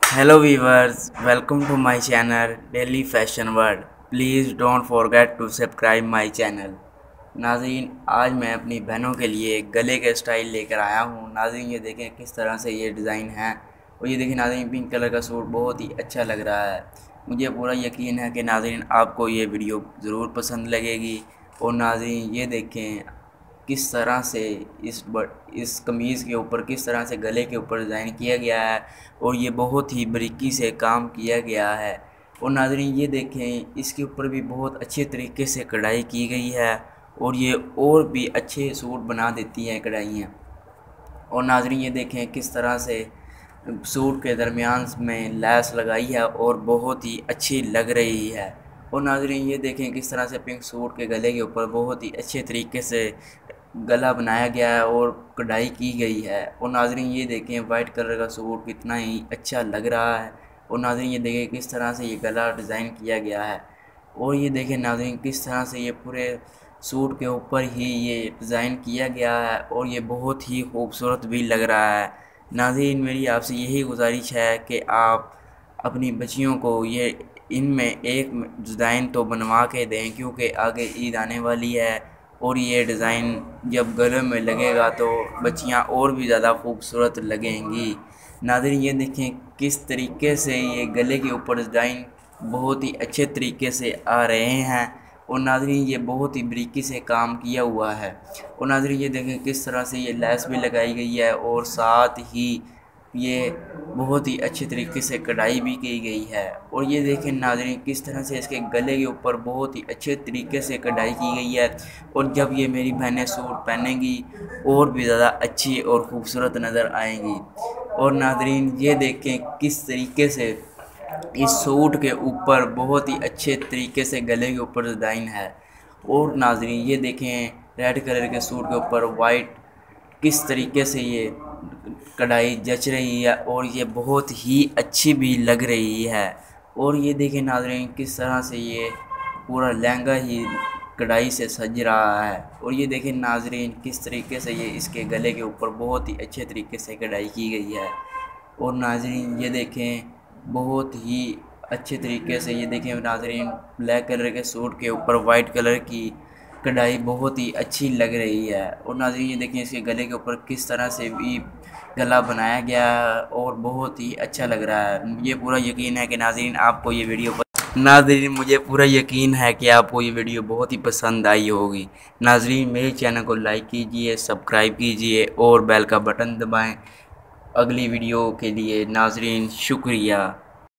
Hello viewers, welcome to my channel Daily Fashion World. Please don't forget to subscribe my channel. नाज़रीन, आज मैं अपनी बहनों के लिए गले के स्टाइल लेकर आया हूँ। नाज़रीन, ये देखें किस तरह से ये डिज़ाइन है और ये देखें नाज़रीन, पिंक कलर का सूट बहुत ही अच्छा लग रहा है। मुझे पूरा यकीन है कि नाज़रीन आपको ये वीडियो ज़रूर पसंद लगेगी। और नाज़रीन ये देखें किस तरह से इस कमीज़ के ऊपर किस तरह से गले के ऊपर डिज़ाइन किया गया है और ये बहुत ही बारीकी से काम किया गया है। और नाज़रीन ये देखें इसके ऊपर भी बहुत अच्छे तरीके से कढ़ाई की गई है और ये और भी अच्छे सूट बना देती हैं कढ़ाइयाँ। और नाज़रीन ये देखें किस तरह से सूट के दरमियान में लैस लगाई है और बहुत ही अच्छी लग रही है। और नाज़रीन ये देखें किस तरह से पिंक सूट के गले के ऊपर बहुत ही अच्छे तरीके से गला बनाया गया है और कढ़ाई की गई है। और नाज़रीन ये देखें वाइट कलर का सूट कितना ही अच्छा लग रहा है। और नाज़रीन ये देखें किस तरह से ये गला डिज़ाइन किया गया है। और ये देखें नाज़रीन किस तरह से ये पूरे सूट के ऊपर ही ये डिज़ाइन किया गया है और ये बहुत ही खूबसूरत भी लग रहा है। नाज़रीन मेरी आपसे यही गुजारिश है कि आप अपनी बच्चियों को ये इनमें एक डिज़ाइन तो बनवा के दें, क्योंकि आगे ईद आने वाली है और ये डिज़ाइन जब गले में लगेगा तो बच्चियाँ और भी ज़्यादा खूबसूरत लगेंगी। नाज़रीन ये देखें किस तरीके से ये गले के ऊपर डिज़ाइन बहुत ही अच्छे तरीके से आ रहे हैं और नाज़रीन ये बहुत ही बारीकी से काम किया हुआ है। और नाज़रीन ये देखें किस तरह से ये लैस भी लगाई गई है और साथ ही ये बहुत ही अच्छे तरीके से कढ़ाई भी की गई है। और ये देखें नाज़रीन किस तरह से इसके गले के ऊपर बहुत ही अच्छे तरीके से कढ़ाई की गई है और जब ये मेरी बहनें सूट पहनेंगी और भी ज़्यादा अच्छी और ख़ूबसूरत नज़र आएंगी। और नाज़रीन ये देखें किस तरीके से इस सूट के ऊपर बहुत ही अच्छे तरीके से गले के ऊपर डिज़ाइन है। और नाज़रीन ये देखें रेड कलर के सूट के ऊपर वाइट किस तरीके से ये कढ़ाई जच रही है और ये बहुत ही अच्छी भी लग रही है। और ये देखें नाज़रीन किस तरह से ये पूरा लहंगा ही कढ़ाई से सज रहा है। और ये देखें नाज़रीन किस तरीके से ये इसके गले के ऊपर बहुत ही अच्छे तरीके से कढ़ाई की गई है। और नाज़रीन ये देखें बहुत ही अच्छे तरीके से ये देखें नाज़रीन ब्लैक कलर के सूट के ऊपर वाइट कलर की कढ़ाई बहुत ही अच्छी लग रही है। और नाज़रीन ये देखें इसके गले के ऊपर किस तरह से भी गला बनाया गया है और बहुत ही अच्छा लग रहा है। मुझे पूरा यकीन है कि नाज़रीन आपको ये वीडियो नाज़रीन मुझे पूरा यकीन है कि आपको ये वीडियो बहुत ही पसंद आई होगी। नाज़रीन मेरे चैनल को लाइक कीजिए, सब्सक्राइब कीजिए और बेल का बटन दबाएं अगली वीडियो के लिए। नाज़रीन शुक्रिया।